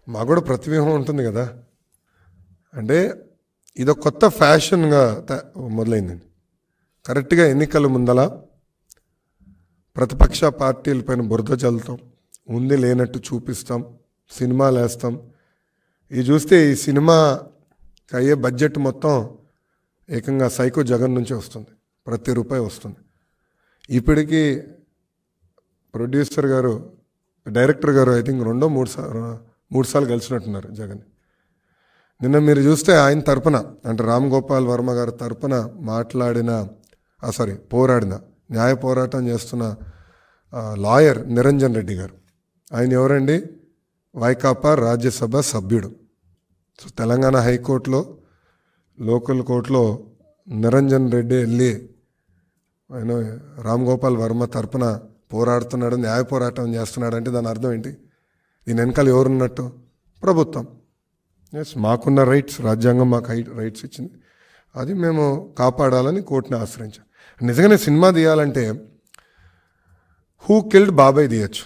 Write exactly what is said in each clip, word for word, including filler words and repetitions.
మాకు కూడా ప్రతివ్యూహం ఉంటుంది కదా. అంటే ఇదొక కొత్త ఫ్యాషన్గా మొదలైందండి. కరెక్ట్గా ఎన్నికల ముందల ప్రతిపక్ష పార్టీలపైన బురద చల్లుతాం, ఉంది లేనట్టు చూపిస్తాం, సినిమాలు వేస్తాం. ఇది చూస్తే ఈ సినిమాకి అయ్యే బడ్జెట్ మొత్తం ఏకంగా సైకో జగన్ నుంచి వస్తుంది, ప్రతి రూపాయి వస్తుంది. ఇప్పటికీ ప్రొడ్యూసర్ గారు, డైరెక్టర్ గారు ఐ థింక్ రెండో మూడు సార్లు మూడు సార్లు కలిసినట్టున్నారు జగన్. నిన్న మీరు చూస్తే ఆయన తరపున అంటే రామ్ గోపాల్ వర్మ గారి తరపున మాట్లాడిన సారీ పోరాడిన న్యాయ పోరాటం చేస్తున్న లాయర్ నిరంజన్ రెడ్డి గారు, ఆయన ఎవరండి? వైకాపా రాజ్యసభ సభ్యుడు. సో తెలంగాణ హైకోర్టులో లోకల్ కోర్టులో నిరంజన్ రెడ్డి వెళ్ళి ఆయన రామ్ గోపాల్ వర్మ తరపున పోరాడుతున్నాడు, న్యాయ పోరాటం చేస్తున్నాడు అంటే దాని అర్థం ఏంటి? దీని వెనకాల ఎవరున్నట్టు? ప్రభుత్వం. ఎస్, మాకున్న రైట్స్, రాజ్యాంగం మాకు రైట్స్ ఇచ్చింది, అది మేము కాపాడాలని కోర్టుని ఆశ్రయించాం. నిజంగానే సినిమా తీయాలంటే హూ కిల్డ్ బాబాయ్ తీయచ్చు,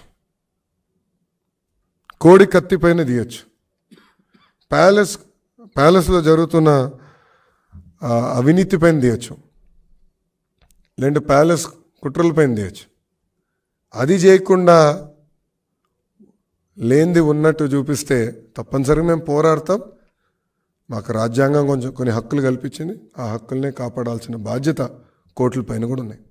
కోడి కత్తి పైన తీయచ్చు, ప్యాలెస్ ప్యాలెస్లో జరుగుతున్న అవినీతి పైన తీయచ్చు, లేదంటే ప్యాలెస్ కుట్రల పైన తీయచ్చు. అది చేయకుండా లేనిది ఉన్నట్టు చూపిస్తే తప్పనిసరిగా మేము పోరాడతాం. మాకు రాజ్యాంగం కొంచెం కొన్ని హక్కులు కల్పించింది, ఆ హక్కుల్నే కాపాడాల్సిన బాధ్యత కోర్టుల పైన కూడా ఉన్నాయి.